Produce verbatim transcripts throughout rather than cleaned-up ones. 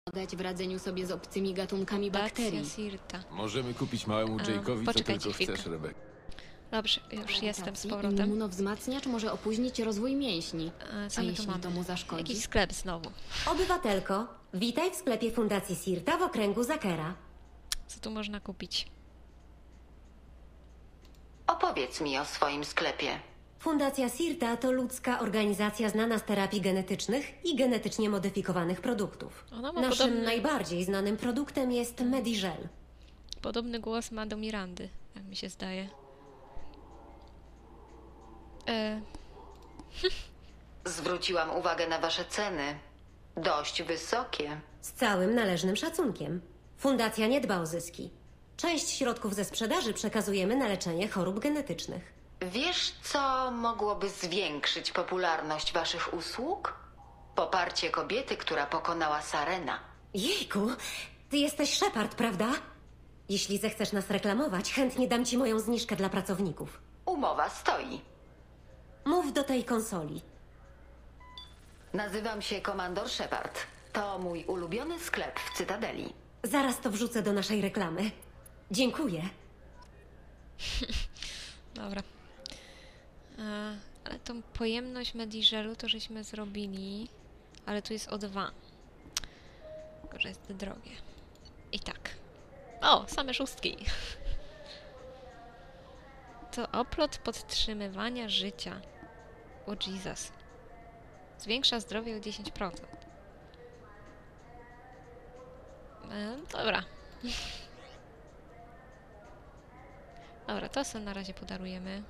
pomagać w radzeniu sobie z obcymi gatunkami bakterii. Sirta. Możemy kupić małemu Jake'owi, co tylko chwilkę. chcesz, Rebek. Dobrze, już jestem z powrotem. Immunowzmacniacz może opóźnić rozwój mięśni. A, co A my jeśli tu mamy? to mu zaszkodzi? Jakiś sklep znowu. Obywatelko, witaj w sklepie Fundacji Sirta w okręgu Zakera. Co tu można kupić? Opowiedz mi o swoim sklepie. Fundacja Sirta to ludzka organizacja znana z terapii genetycznych i genetycznie modyfikowanych produktów. Ona ma Naszym podobny- najbardziej znanym produktem jest Medigel. Podobny głos ma do Mirandy, jak mi się zdaje. E, Zwróciłam uwagę na wasze ceny. Dość wysokie. Z całym należnym szacunkiem. Fundacja nie dba o zyski. Część środków ze sprzedaży przekazujemy na leczenie chorób genetycznych. Wiesz, co mogłoby zwiększyć popularność waszych usług? Poparcie kobiety, która pokonała Sarena. Jejku, ty jesteś Shepard, prawda? Jeśli zechcesz nas reklamować, chętnie dam ci moją zniżkę dla pracowników. Umowa stoi. Mów do tej konsoli. Nazywam się Komandor Shepard. To mój ulubiony sklep w Cytadeli. Zaraz to wrzucę do naszej reklamy. Dziękuję. dobra. E, ale tą pojemność Medigelu to żeśmy zrobili. Ale tu jest o dwa. Tylko, że jest drogie. I tak. O, same szóstki. To oplot podtrzymywania życia. O Jesus. Zwiększa zdrowie o dziesięć procent. E, dobra. Dobra, to sobie na razie podarujemy.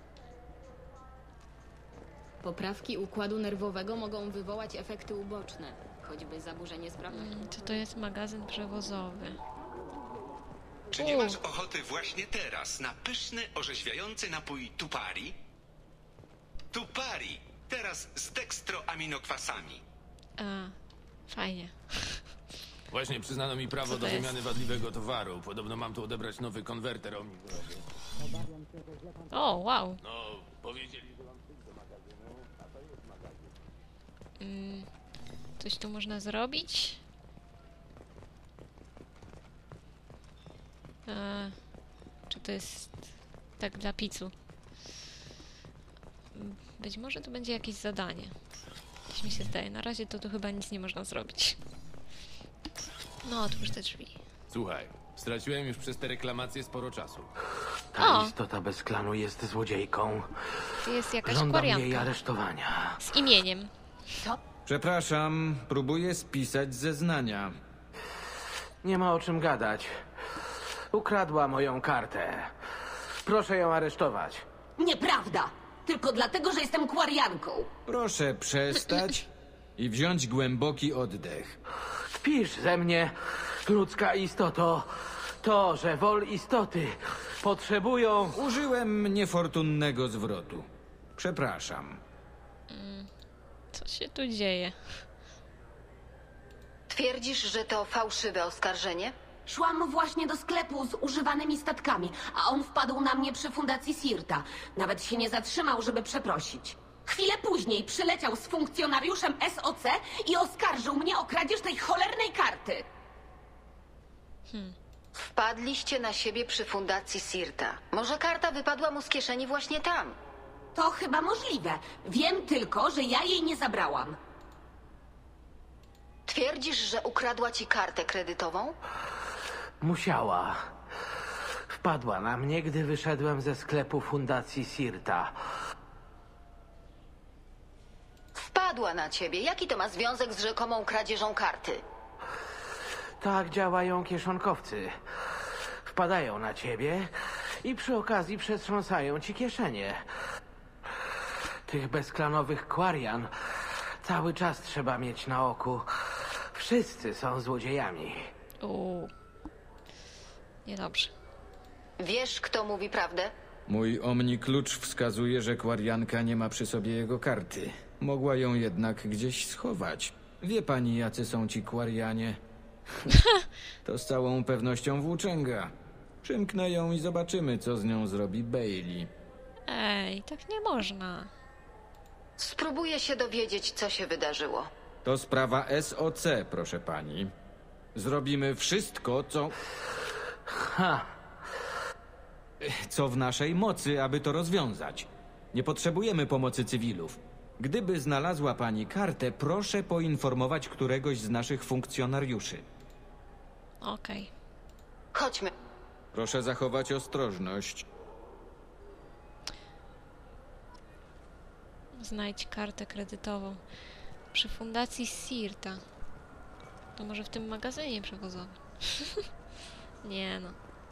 Poprawki układu nerwowego mogą wywołać efekty uboczne, choćby zaburzenie sprawności. Mm, Czy to jest magazyn przewozowy? Czy nie masz ochoty właśnie teraz na pyszny, orzeźwiający napój Tupari? Tupari! Teraz z dekstroaminokwasami. A, fajnie. Właśnie przyznano mi prawo Co to do jest? wymiany wadliwego towaru. Podobno mam tu odebrać nowy konwerter omnibrowy. O, wow. No, powiedzieli, że mam przyjść do magazynu, a to jest magazyn. Mm, coś tu można zrobić? E, czy to jest tak dla picu? Mm, Być może to będzie jakieś zadanie. Coś mi się zdaje. Na razie to tu chyba nic nie można zrobić. No, otwórz te drzwi. Słuchaj, straciłem już przez te reklamacje sporo czasu. Ta O! istota bez klanu jest złodziejką. Tu jest jakaś Żądam jej kwarianka aresztowania. z imieniem. Przepraszam, próbuję spisać zeznania. Nie ma o czym gadać. Ukradła moją kartę. Proszę ją aresztować. Nieprawda! Tylko dlatego, że jestem kwarianką. Proszę przestać i wziąć głęboki oddech. Spisz ze mnie, ludzka istoto. To, że wol istoty potrzebują... Użyłem niefortunnego zwrotu. Przepraszam. Co się tu dzieje? Twierdzisz, że to fałszywe oskarżenie? Szłam właśnie do sklepu z używanymi statkami, a on wpadł na mnie przy Fundacji Sirta. Nawet się nie zatrzymał, żeby przeprosić. Chwilę później przyleciał z funkcjonariuszem S O C i oskarżył mnie o kradzież tej cholernej karty. Wpadliście na siebie przy Fundacji Sirta. Może karta wypadła mu z kieszeni właśnie tam. To chyba możliwe. Wiem tylko, że ja jej nie zabrałam. Twierdzisz, że ukradła ci kartę kredytową? Musiała. Wpadła na mnie, gdy wyszedłem ze sklepu Fundacji Sirta. Wpadła na ciebie. Jaki to ma związek z rzekomą kradzieżą karty? Tak działają kieszonkowcy. Wpadają na ciebie i przy okazji przetrząsają ci kieszenie. Tych bezklanowych kwarian cały czas trzeba mieć na oku. Wszyscy są złodziejami. Uuu. Niedobrze. Wiesz, kto mówi prawdę? Mój omniklucz wskazuje, że kwarianka nie ma przy sobie jego karty. Mogła ją jednak gdzieś schować. Wie pani, jacy są ci kwarianie? To z całą pewnością włóczęga. Przymknę ją i zobaczymy, co z nią zrobi Bailey. Ej, tak nie można. Spróbuję się dowiedzieć, co się wydarzyło. To sprawa S O C, proszę pani. Zrobimy wszystko, co... Ha! co w naszej mocy, aby to rozwiązać. Nie potrzebujemy pomocy cywilów. Gdyby znalazła pani kartę, proszę poinformować któregoś z naszych funkcjonariuszy. Okej. Chodźmy. Proszę zachować ostrożność. Znajdź kartę kredytową. Przy fundacji Sirta. To może w tym magazynie przewozowym. Nie no.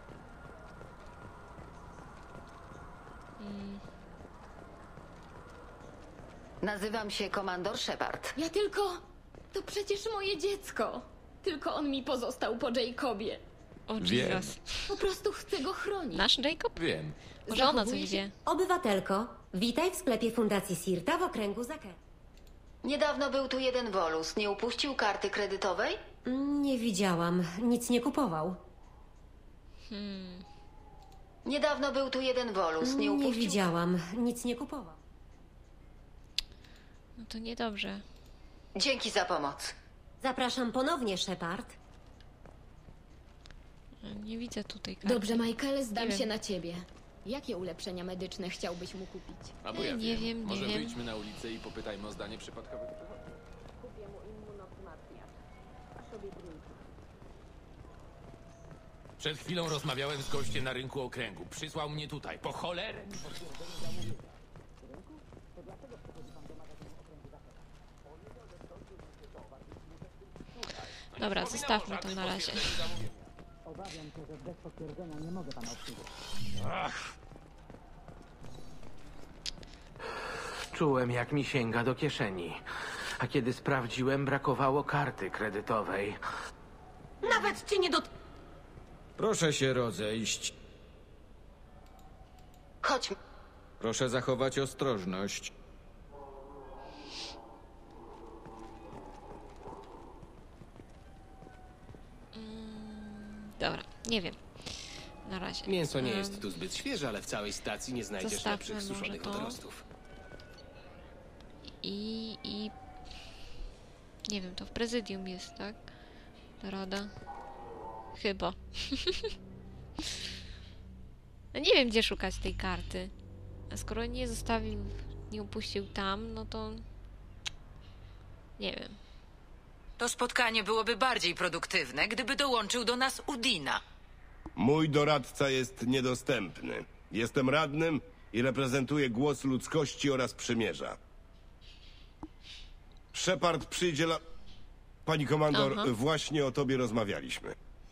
Mm. Nazywam się komandor Shepard. Ja tylko... To przecież moje dziecko. Tylko on mi pozostał po Jacobie. O Wiem. Jesus. Po prostu chcę go chronić. Nasz Jacob? Wiem. Może ona Zachowuje coś się- wie. Obywatelko, witaj w sklepie Fundacji Sirta w okręgu Zaker. Niedawno był tu jeden wolus. Nie upuścił karty kredytowej? Nie widziałam, nic nie kupował. Niedawno był tu jeden wolus. Nie Nie upuścił... widziałam, nic nie kupował. No to niedobrze. Dzięki za pomoc. Zapraszam ponownie, Shepard. Nie widzę tutaj karty. Dobrze, Michael, zdam Nie się wiem. na ciebie. Jakie ulepszenia medyczne chciałbyś mu kupić? Albo ja Nie wiem, nie Może wiem. wyjdźmy na ulicę i popytajmy o zdanie przypadkowych przechodniów. Przed chwilą rozmawiałem z gościem na rynku okręgu. Przysłał mnie tutaj. Po cholerę! Dobra, zostawmy to na razie. Czułem, jak mi sięga do kieszeni. A kiedy sprawdziłem, brakowało karty kredytowej. Nawet cię nie dot... Proszę się rozejść. Chodźmy. Proszę zachować ostrożność. Dobra, nie wiem. Na razie. Mięso nie Em, jest tu zbyt świeże, ale w całej stacji nie znajdziesz Zostawmy lepszych może suszonych to. wodorostów. I, i... Nie wiem, to w prezydium jest, tak? Ta rada. Chyba. Ja nie wiem, gdzie szukać tej karty. A skoro nie zostawił, nie upuścił tam, no to... Nie wiem. To spotkanie byłoby bardziej produktywne, gdyby dołączył do nas Udina. Mój doradca jest niedostępny. Jestem radnym i reprezentuję głos ludzkości oraz przymierza. Shepard przyjdzie la... Pani komandor, Aha. właśnie o tobie rozmawialiśmy.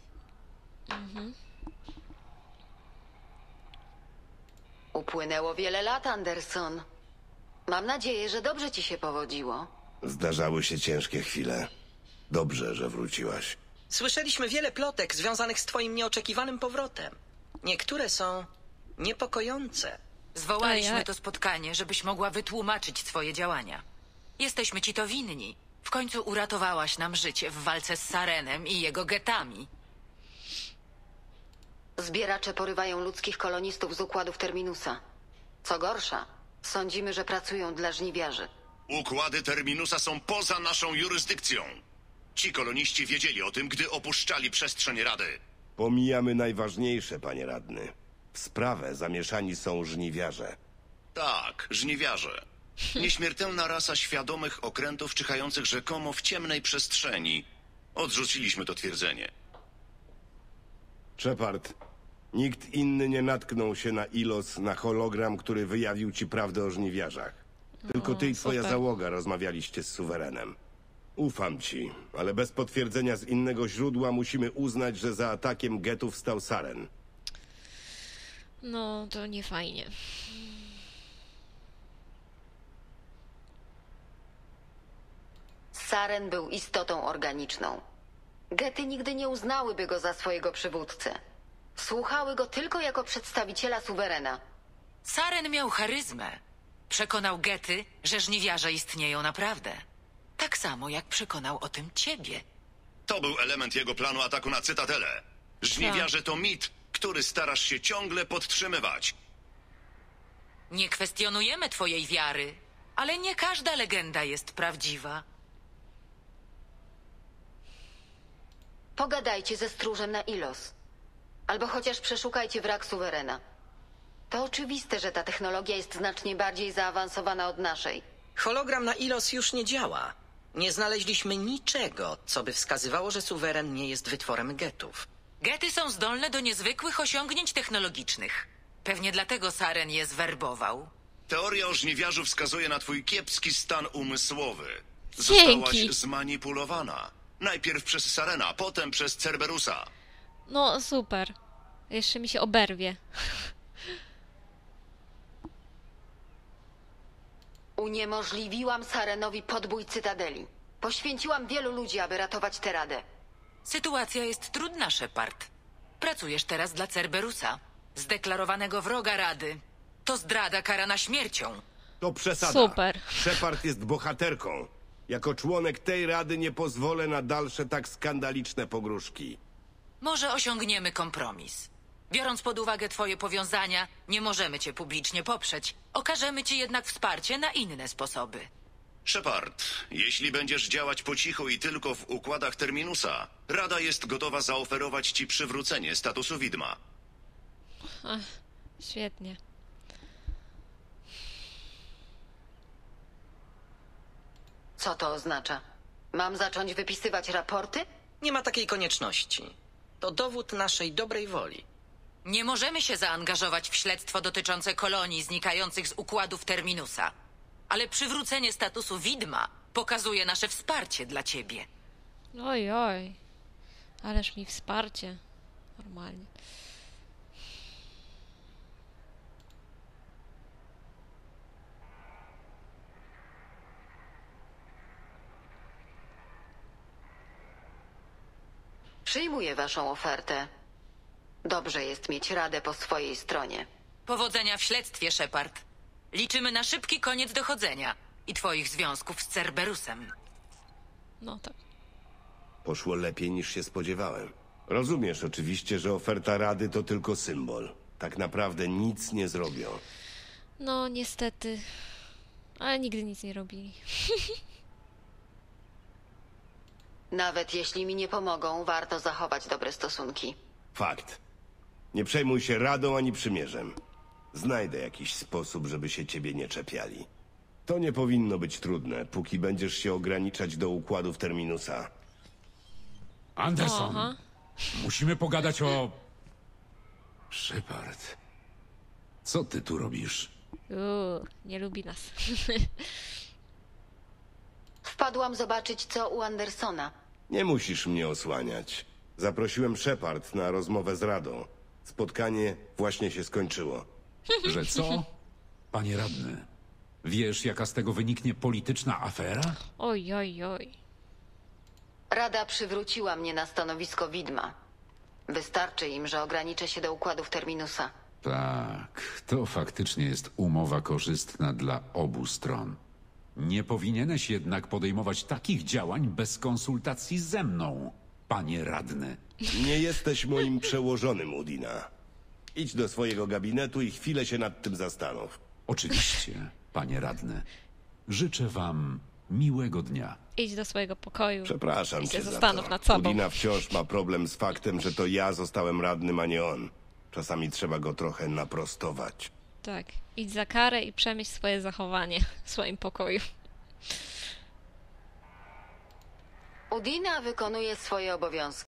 Upłynęło wiele lat, Anderson. Mam nadzieję, że dobrze ci się powodziło. Zdarzały się ciężkie chwile. Dobrze, że wróciłaś. Słyszeliśmy wiele plotek związanych z twoim nieoczekiwanym powrotem. Niektóre są niepokojące. Zwołaliśmy Ojej. to spotkanie, żebyś mogła wytłumaczyć swoje działania. Jesteśmy ci to winni. W końcu uratowałaś nam życie w walce z Sarenem i jego getami. Zbieracze porywają ludzkich kolonistów z układów Terminusa. Co gorsza, sądzimy, że pracują dla żniwiarzy. Układy Terminusa są poza naszą jurysdykcją. Ci koloniści wiedzieli o tym, gdy opuszczali przestrzeń Rady. Pomijamy najważniejsze, panie radny. W sprawę zamieszani są żniwiarze. Tak, żniwiarze. Nieśmiertelna rasa świadomych okrętów czyhających rzekomo w ciemnej przestrzeni. Odrzuciliśmy to twierdzenie. Shepard, nikt inny nie natknął się na ilos, na hologram, który wyjawił ci prawdę o żniwiarzach. Tylko ty i twoja super. załoga rozmawialiście z suwerenem. Ufam ci, ale bez potwierdzenia z innego źródła musimy uznać, że za atakiem getów stał Saren. No, to nie fajnie. Saren był istotą organiczną. Gety nigdy nie uznałyby go za swojego przywódcę. Słuchały go tylko jako przedstawiciela suwerena. Saren miał charyzmę. Przekonał gety, że żniwiarze istnieją naprawdę. Tak samo jak przekonał o tym ciebie. To był element jego planu ataku na Cytadelę. Żniwiarze to mit, który starasz się ciągle podtrzymywać. Nie kwestionujemy twojej wiary, ale nie każda legenda jest prawdziwa. Pogadajcie ze stróżem na Ilos. Albo chociaż przeszukajcie wrak suwerena. To oczywiste, że ta technologia jest znacznie bardziej zaawansowana od naszej. Hologram na Ilos już nie działa. Nie znaleźliśmy niczego, co by wskazywało, że suweren nie jest wytworem getów. Gety są zdolne do niezwykłych osiągnięć technologicznych. Pewnie dlatego Saren je zwerbował. Teoria o żniwiarzu wskazuje na twój kiepski stan umysłowy. Dzięki. Zostałaś zmanipulowana. Najpierw przez Sarena, potem przez Cerberusa. No, super. Jeszcze mi się oberwie. Uniemożliwiłam Sarenowi podbój Cytadeli. Poświęciłam wielu ludzi, aby ratować tę radę. Sytuacja jest trudna, Shepard. Pracujesz teraz dla Cerberusa, zdeklarowanego wroga Rady. To zdrada karana śmiercią. To przesada. Super. Shepard jest bohaterką. Jako członek tej rady nie pozwolę na dalsze tak skandaliczne pogróżki. Może osiągniemy kompromis. Biorąc pod uwagę twoje powiązania, nie możemy cię publicznie poprzeć. Okażemy ci jednak wsparcie na inne sposoby. Shepard, jeśli będziesz działać po cichu i tylko w układach Terminusa, Rada jest gotowa zaoferować ci przywrócenie statusu widma. Ach, świetnie. Co to oznacza? Mam zacząć wypisywać raporty? Nie ma takiej konieczności. To dowód naszej dobrej woli. Nie możemy się zaangażować w śledztwo dotyczące kolonii znikających z układów Terminusa. Ale przywrócenie statusu widma pokazuje nasze wsparcie dla ciebie. Oj, oj. Ależ mi wsparcie. Normalnie. Przyjmuję waszą ofertę. Dobrze jest mieć radę po swojej stronie. Powodzenia w śledztwie, Shepard. Liczymy na szybki koniec dochodzenia i twoich związków z Cerberusem. No tak. Poszło lepiej niż się spodziewałem. Rozumiesz oczywiście, że oferta rady to tylko symbol. Tak naprawdę nic nie zrobią. No, niestety. Ale nigdy nic nie robili. Nawet jeśli mi nie pomogą, warto zachować dobre stosunki. Fakt. Nie przejmuj się radą ani przymierzem. Znajdę jakiś sposób, żeby się ciebie nie czepiali. To nie powinno być trudne, póki będziesz się ograniczać do układów Terminusa. Anderson, Aha. musimy pogadać o... Shepard, co ty tu robisz? Uuu, nie lubi nas. Wpadłam zobaczyć, co u Andersona. Nie musisz mnie osłaniać. Zaprosiłem Shepard na rozmowę z Radą. Spotkanie właśnie się skończyło. Że co? Panie radny, wiesz, jaka z tego wyniknie polityczna afera? Oj, oj, oj. Rada przywróciła mnie na stanowisko widma. Wystarczy im, że ograniczę się do układów Terminusa. Tak, to faktycznie jest umowa korzystna dla obu stron. Nie powinieneś jednak podejmować takich działań bez konsultacji ze mną, panie radny. Nie jesteś moim przełożonym, Udina. Idź do swojego gabinetu i chwilę się nad tym zastanów. Oczywiście, panie radny. Życzę wam miłego dnia. Idź do swojego pokoju. Przepraszam i się cię za zastanów to. nad sobą. Udina wciąż ma problem z faktem, że to ja zostałem radnym, a nie on. Czasami trzeba go trochę naprostować. Tak. Idź za karę i przemyśl swoje zachowanie w swoim pokoju. Udina wykonuje swoje obowiązki.